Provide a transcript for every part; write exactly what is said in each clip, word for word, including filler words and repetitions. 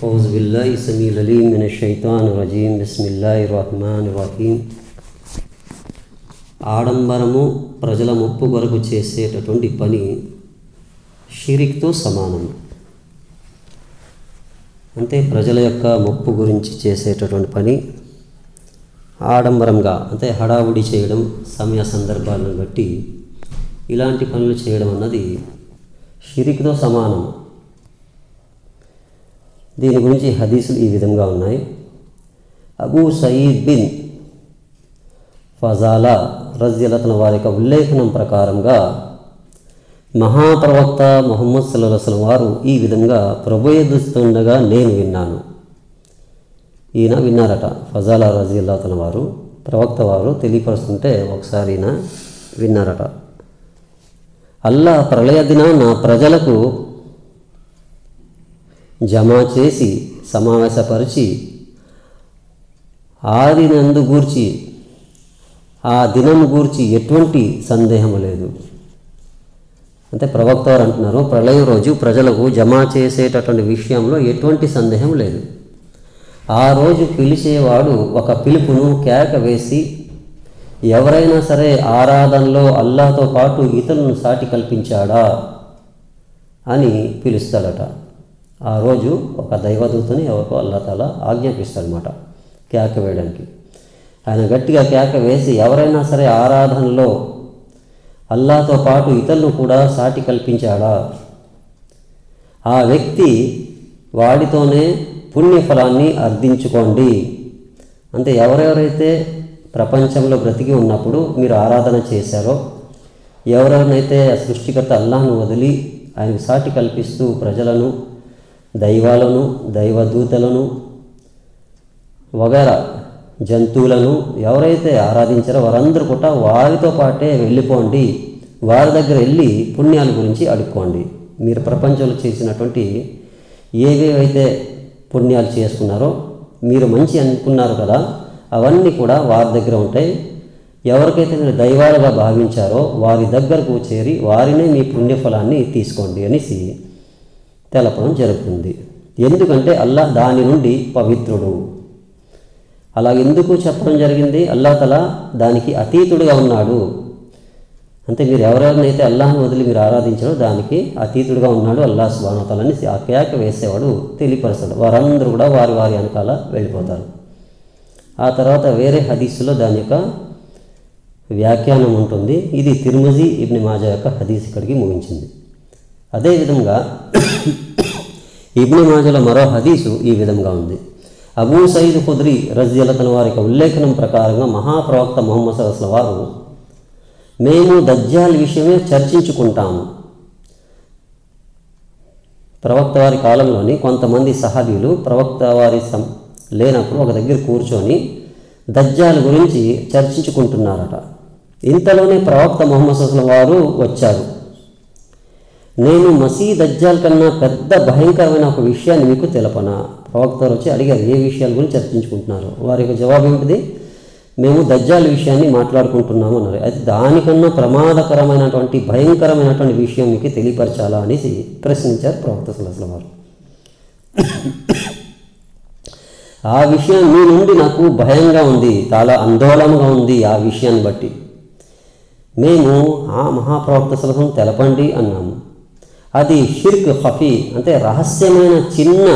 औज़ु बिल्लाहि समीउल अलीम मिनश शैतानिर रजीम बिस्मिल्लाहिर रहमानिర్ రహీం. ఆడంబరము ప్రజల ముప్పు కొరకు చేసేటటువంటి పని షిరిక్తో సమానం. అంటే ప్రజల యొక్క ముప్పు గురించి చేసేటటువంటి పని ఆడంబరంగా, అంటే హడావుడి చేయడం, సమయ సందర్భాలను బట్టి ఇలాంటి పనులు చేయడం అన్నది షిరిక్తో సమానం. దీని గురించి హదీసులు ఈ విధంగా ఉన్నాయి. అబూ సయీద్ బిన్ ఫజాలా రజియల్లాహు వారి యొక్క ఉల్లేఖనం ప్రకారంగా మహాప్రవక్త ముహమ్మద్ సల్లల్లాహు అలైహి వసల్లం వారు ఈ విధంగా ప్రబోధిస్తుండగా నేను విన్నాను. ఈయన విన్నారట. ఫజాలా రజియల్లాహు వారు, ప్రవక్త వారు తెలియపరుస్తుంటే ఒకసారి ఈయన విన్నారట. అల్లా ప్రళయ దిన నా ప్రజలకు జమ చేసి సమావేశపరిచి ఆ దినందు గూర్చి ఆ దినం గూర్చి ఎటువంటి సందేహం లేదు. అంటే ప్రవక్త వారు అంటున్నారు, ప్రళయం రోజు ప్రజలకు జమ చేసేటటువంటి విషయంలో ఎటువంటి సందేహం లేదు. ఆ రోజు పిలిచేవాడు ఒక పిలుపును కేక వేసి ఎవరైనా సరే ఆరాధనలో అల్లాహ్తో పాటు ఇతరులను సాటి కల్పించాడా అని పిలుస్తాడట. ఆ రోజు ఒక దైవదూతని ఎవరికో అల్లాహ్ తాలా ఆజ్ఞాపిస్తాడనమాట కేక వేయడానికి. ఆయన గట్టిగా కేక వేసి ఎవరైనా సరే ఆరాధనలో అల్లాహ్తో పాటు ఇతరులను కూడా సాటి కల్పించాడా, ఆ వ్యక్తి వాడితోనే పుణ్యఫలాన్ని అర్థించుకోండి. అంటే ఎవరెవరైతే ప్రపంచంలో బ్రతికి ఉన్నప్పుడు మీరు ఆరాధన చేశారో, ఎవరెవరైతే సృష్టికర్త అల్లాహ్ను వదిలి ఆయనకు సాటి కల్పిస్తూ ప్రజలను, దైవాలను, దైవదూతలను వగైరా జంతువులను ఎవరైతే ఆరాధించారో వారందరూ కూడా వారితో పాటే వెళ్ళిపోండి, వారి దగ్గర వెళ్ళి పుణ్యాల గురించి అడుక్కోండి. మీరు ప్రపంచంలో చేసినటువంటి ఏవేవైతే పుణ్యాలు చేసుకున్నారో, మీరు మంచి అనుకున్నారు కదా, అవన్నీ కూడా వారి దగ్గర ఉంటాయి. ఎవరికైతే మీరు దైవాలుగా భావించారో వారి దగ్గరకు చేరి వారినే మీ పుణ్యఫలాన్ని తీసుకోండి అనేసి తెలపడం జరుగుతుంది. ఎందుకంటే అల్లాహ్ దాని నుండి పవిత్రుడు. అలా ఎందుకు చెప్పడం జరిగింది? అల్లాహ్ తఆలా దానికి అతీతుడుగా ఉన్నాడు. అంటే మీరు ఎవరెవరినైతే అల్లాహ్ను వదిలి మీరు ఆరాధించారో దానికి అతీతుడుగా ఉన్నాడు అల్లాహ్ సుబ్హానహు వ తఆలా అని ఆ కేక వేసేవాడు తెలియపరుస్తాడు. వారందరూ కూడా వారి వారి వెనకాల వెళ్ళిపోతారు. ఆ తర్వాత వేరే హదీసులో దాని యొక్క వ్యాఖ్యానం ఉంటుంది. ఇది తిర్మిజీ, ఇబ్న్ మాజా యొక్క హదీస్ ఇక్కడికి ముగించింది. అదేవిధంగా ఇబ్న్ మాజాలో మరో హదీసు ఈ విధంగా ఉంది. అబూ సయీద్ ఖుద్రీ రజియల్లాహు వారి యొక్క ఉల్లేఖనం ప్రకారంగా మహాప్రవక్త ముహమ్మద్ సల్లల్లాహు అలైహి వసల్లం వారు, మేము దజ్జాల్ విషయమే చర్చించుకుంటాము. ప్రవక్త వారి కాలంలోని కొంతమంది సహాబీలు ప్రవక్త వారి సం లేనప్పుడు ఒక దగ్గర కూర్చొని దజ్జాల్ గురించి చర్చించుకుంటున్నారట. ఇంతలోనే ప్రవక్త ముహమ్మద్ సల్లల్లాహు అలైహి వసల్లం వారు వచ్చారు. నేను మసీ దజ్జాల్ కన్నా పెద్ద భయంకరమైన ఒక విషయాన్ని మీకు తెలపనా? ప్రవక్త వారు వచ్చి అడిగారు, ఏ విషయాల గురించి చర్చించుకుంటున్నారు? వారి యొక్క జవాబు ఏమిటిది? మేము దజ్జాల్ విషయాన్ని మాట్లాడుకుంటున్నాము అన్నారు. అయితే దానికన్నా ప్రమాదకరమైనటువంటి భయంకరమైనటువంటి విషయం మీకు తెలియపరచాలా అనేసి ప్రశ్నించారు ప్రవక్త సల్లల్లాహు అలైహి వసల్లం వారు. ఆ విషయం మీ నుండి నాకు భయంగా ఉంది, చాలా ఆందోళనగా ఉంది. ఆ విషయాన్ని బట్టి మేము ఆ మహాప్రవక్త సల్లల్లాహు అలైహి వసల్లం తెలపండి అన్నాము. అది షిర్క్ ఖఫీ, అంటే రహస్యమైన చిన్న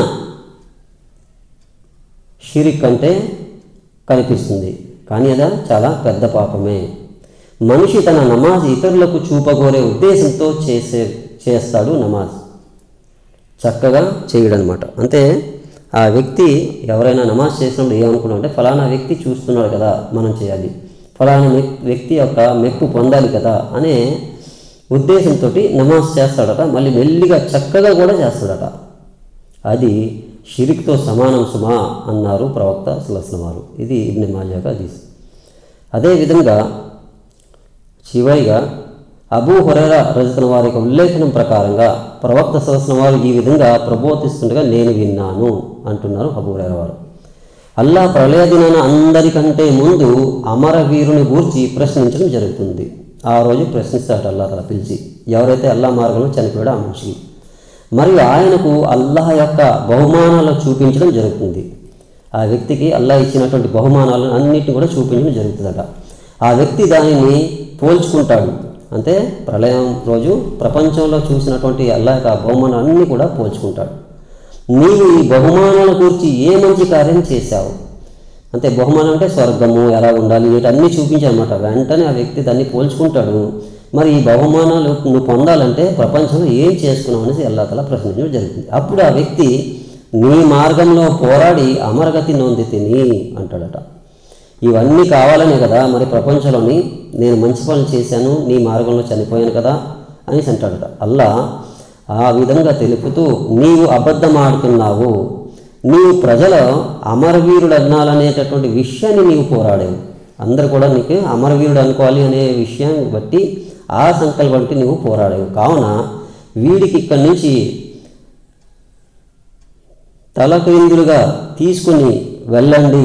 షిరిక్ అంటే కనిపిస్తుంది, కానీ అది చాలా పెద్ద పాపమే. మనిషి తన నమాజ్ ఇతరులకు చూపగోరే ఉద్దేశంతో చేసే చేస్తాడు నమాజ్, చక్కగా చేయడనమాట. అంటే ఆ వ్యక్తి ఎవరైనా నమాజ్ చేసినప్పుడు ఏమనుకున్నాడు అంటే, ఫలానా వ్యక్తి చూస్తున్నాడు కదా, మనం చేయాలి, ఫలానా వ్యక్తి యొక్క మెప్పు పొందాలి కదా అనే ఉద్దేశంతో నమాజ్ చేస్తాడట. మళ్ళీ మెల్లిగా చక్కగా కూడా చేస్తాడట. అది షిరిక్తో సమానం సుమా అన్నారు ప్రవక్త సల్లల్లాహు అలైహి వసల్లం వారు. ఇది ఇబ్న్ మాజా హదీస్. అదేవిధంగా చివరిగా అబూ హురైరా రజియల్లాహు వారి యొక్క ఉల్లేఖనం ప్రకారంగా ప్రవక్త సల్లల్లాహు అలైహి వసల్లం వారు ఈ విధంగా ప్రబోధిస్తుండగా నేను విన్నాను అంటున్నారు అబూ హురైరా వారు. అల్లాహ్ ప్రళయ దినాన అందరికంటే ముందు అమరవీరుని గూర్చి ప్రశ్నించడం జరుగుతుంది. ఆ రోజు ప్రశ్నిస్తాడు అల్లాహ్ తఆలా పిలిచి, ఎవరైతే అల్లాహ్ మార్గంలో చనిపోయాడో ఆ మనిషికి. మరియు ఆయనకు అల్లాహ్ యొక్క బహుమానాలు చూపించడం జరుగుతుంది. ఆ వ్యక్తికి అల్లాహ్ ఇచ్చినటువంటి బహుమానాలను అన్నిటిని కూడా చూపించడం జరుగుతుందట. ఆ వ్యక్తి దానిని పోల్చుకుంటాడు. అంటే ప్రళయం రోజు ప్రపంచంలో చూసినటువంటి అల్లాహ్ యొక్క బహుమానాలన్నీ కూడా పోల్చుకుంటాడు. నీవు ఈ బహుమానాల గురించి ఏ మంచి కార్యం చేశావు, అంటే బహుమానం అంటే స్వర్గము ఎలా ఉండాలి వీటన్నీ చూపించాలన్నమాట. వెంటనే ఆ వ్యక్తి దాన్ని పోల్చుకుంటాడు. మరి ఈ బహుమానాలు నువ్వు పొందాలంటే ప్రపంచంలో ఏం చేసుకున్నావు అనేసి అల్లాహ్ తఆలా ప్రశ్నించడం జరుగుతుంది. అప్పుడు ఆ వ్యక్తి నీ మార్గంలో పోరాడి అమరగతి నొంది తిని అంటాడట. ఇవన్నీ కావాలనే కదా మరి ప్రపంచంలోని నేను మంచి పనులు చేశాను, నీ మార్గంలో చనిపోయాను కదా అనేసి అంటాడట. అల్లాహ్ ఆ విధంగా తెలుపుతూ నీవు అబద్ధం ఆడుతున్నావు, నీవు ప్రజల అమరవీరుడు అన్నాలనేటటువంటి విషయాన్ని నీవు పోరాడావు. అందరూ కూడా నీకు అమరవీరుడు అనుకోవాలి అనే విషయాన్ని బట్టి ఆ సంకల్పం బట్టి నీవు పోరాడావు. కావున వీడికి ఇక్కడి నుంచి తలక్రిందులుగా తీసుకుని వెళ్ళండి,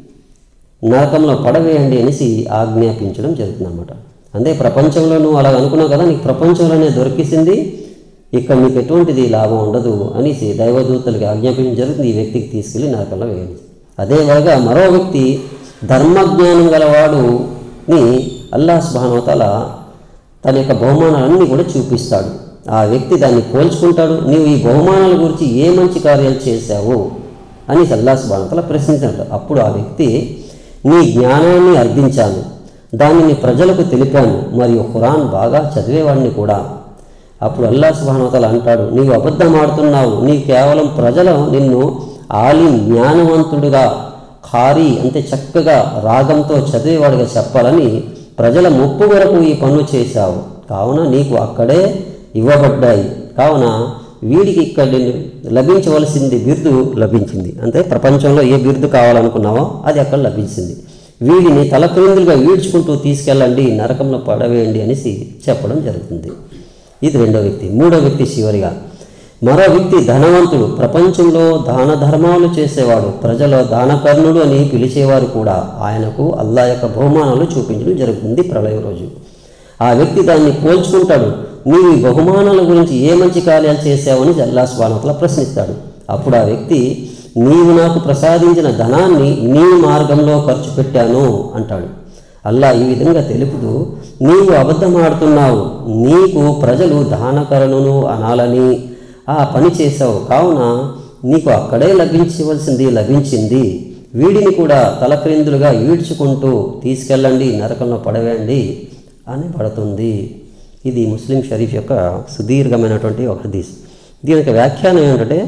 నరకంలో పడవేయండి అనేసి ఆజ్ఞాపించడం జరుగుతుందన్నమాట. అంటే ప్రపంచంలో నువ్వు అలా అనుకున్నావు కదా, నీకు ప్రపంచంలోనే దొరికిసింది, ఇక్కడ నీకు ఎటువంటిది లాభం ఉండదు అనేసి దైవదూతలకి ఆజ్ఞాపించడం జరుగుతుంది. ఈ వ్యక్తికి తీసుకెళ్ళి నరకంలో వేయండి. అదేవిధంగా మరో వ్యక్తి ధర్మజ్ఞానం గలవాడుని అల్లాహ్ సుబ్హానహు వ తఆలా తన యొక్క బహుమానాలన్నీ కూడా చూపిస్తాడు. ఆ వ్యక్తి దాన్ని పోల్చుకుంటాడు. నీవు ఈ బహుమానాల గురించి ఏ మంచి కార్యాలు చేశావు అని అల్లాహ్ సుబ్హానహు వ తఆలా ప్రశ్నించాడు. అప్పుడు ఆ వ్యక్తి నీ జ్ఞానాన్ని అర్థించాను, దానిని ప్రజలకు తెలిపాను, మరియు ఖురాన్ బాగా చదివేవాడిని కూడా. అప్పుడు అల్లాహ్ సుబ్హానహు వ తఆలా అంటాడు, నీవు అబద్ధం ఆడుతున్నావు, నీవు కేవలం ప్రజలు నిన్ను ఆలిం జ్ఞానవంతుడుగా ఖారీ అంటే చక్కగా రాగంతో చదివేవాడిగా చెప్పాలని ప్రజల ముప్పు వరకు ఈ పనులు చేశావు. కావున నీకు అక్కడే ఇవ్వబడ్డాయి. కావున వీడికి ఇక్కడ లభించవలసింది బిరుదు లభించింది. అంటే ప్రపంచంలో ఏ బిరుదు కావాలనుకున్నావో అది అక్కడ లభించింది. వీడిని తలక్రిందులుగా ఈడ్చుకుంటూ తీసుకెళ్ళండి, నరకంలో పడవేయండి అనేసి చెప్పడం జరుగుతుంది. ఇది రెండో వ్యక్తి. మూడో వ్యక్తి చివరిగా మరో వ్యక్తి ధనవంతుడు, ప్రపంచంలో దాన ధర్మాలు చేసేవాడు, ప్రజల దానకర్ణుడు అని పిలిచేవారు కూడా. ఆయనకు అల్లాహ్ యొక్క బహుమానాలు చూపించడం జరుగుతుంది ప్రళయ రోజు. ఆ వ్యక్తి దాన్ని పోల్చుకుంటాడు. నీవు ఈ బహుమానాల గురించి ఏ మంచి కార్యాలు చేశావని అల్లాహ్ సుబ్హానహు వ తఆలా ప్రశ్నిస్తాడు. అప్పుడు ఆ వ్యక్తి నీవు నాకు ప్రసాదించిన ధనాన్ని నీ మార్గంలో ఖర్చు పెట్టాను అంటాడు. అల్లాహ్ ఈ విధంగా తెలుపుతూ నీవు అబద్ధం ఆడుతున్నావు, నీకు ప్రజలు దానకరణను అనాలని ఆ పని చేశావు. కావున నీకు అక్కడే లభించవలసింది లభించింది. వీడిని కూడా తలక్రిందులుగా ఈడ్చుకుంటూ తీసుకెళ్ళండి, నరకంలో పడవేయండి అని పడుతుంది. ఇది ముస్లిం షరీఫ్ యొక్క సుదీర్ఘమైనటువంటి ఒక హదీస్. దీని యొక్క వ్యాఖ్యానం ఏంటంటే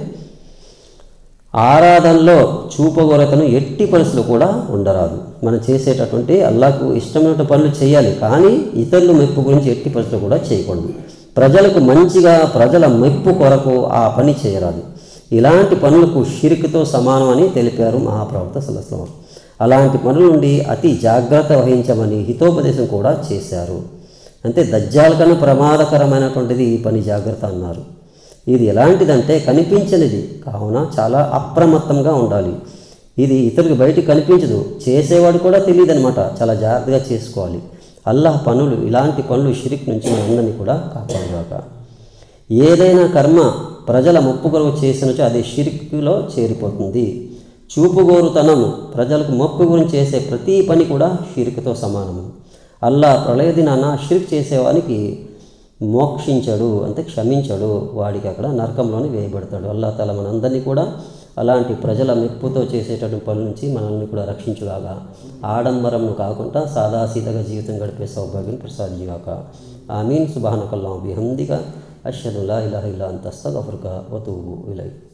ఆరాధనలో చూపగొరతను ఎట్టి పరిస్థితులు కూడా ఉండరాదు. మనం చేసేటటువంటి అల్లాహ్కు ఇష్టమైన పనులు చేయాలి, కానీ ఇతరుల మెప్పు గురించి ఎట్టి పరిస్థితులు కూడా చేయకూడదు. ప్రజలకు మంచిగా ప్రజల మెప్పు కొరకు ఆ పని చేయరాదు. ఇలాంటి పనులకు షిర్క్తో సమానం అని తెలిపారు మహాప్రవక్త సల్లల్లాహు అలైహి వసల్లం. అలాంటి పనుల నుండి అతి జాగ్రత్త వహించమని హితోపదేశం కూడా చేశారు. అంటే దజ్జాల్ కన్నా ప్రమాదకరమైనటువంటిది ఈ పని, జాగ్రత్త అన్నారు. ఇది ఎలాంటిదంటే కనిపించనిది, కావున చాలా అప్రమత్తంగా ఉండాలి. ఇది ఇతరులకు బయటికి కనిపించదు, చేసేవాడు కూడా తెలియదు అనమాట. చాలా జాగ్రత్తగా చేసుకోవాలి. అల్లాహ్ పనులు ఇలాంటి పనులు షిరిక్ నుంచి మనందరినీ కూడా కాపాడుగాక. ఏదైనా కర్మ ప్రజల మొప్పుకొరకు చేసినచో అది షిరిక్లో చేరిపోతుంది. చూపుగోరుతనము ప్రజలకు మొప్పు గురించి చేసే ప్రతి పని కూడా షిరిక్తో సమానము. అల్లాహ్ ప్రళయ దినాన షిరిక్ చేసేవానికి మోక్షించడు, అంటే క్షమించడు, వాడికి అక్కడ నరకంలోనే వేయబడతాడు. అల్లాహ్ తఆలా మనందరినీ కూడా అలాంటి ప్రజల మెప్పుతో చేసేటటువంటి పనుల నుంచి మనల్ని కూడా రక్షించుగాక. ఆడంబరంను కాకుండా సాదాసీదగా జీవితం గడిపే సౌభాగ్యం ప్రసాదించుగాక. ఆమీన్. సుబ్హానకల్లాహు బిహమ్దిక అష్హదు లా ఇలాహా ఇల్లా అంత అస్తగ్ఫిరుక వ అతూబు ఇలైక్.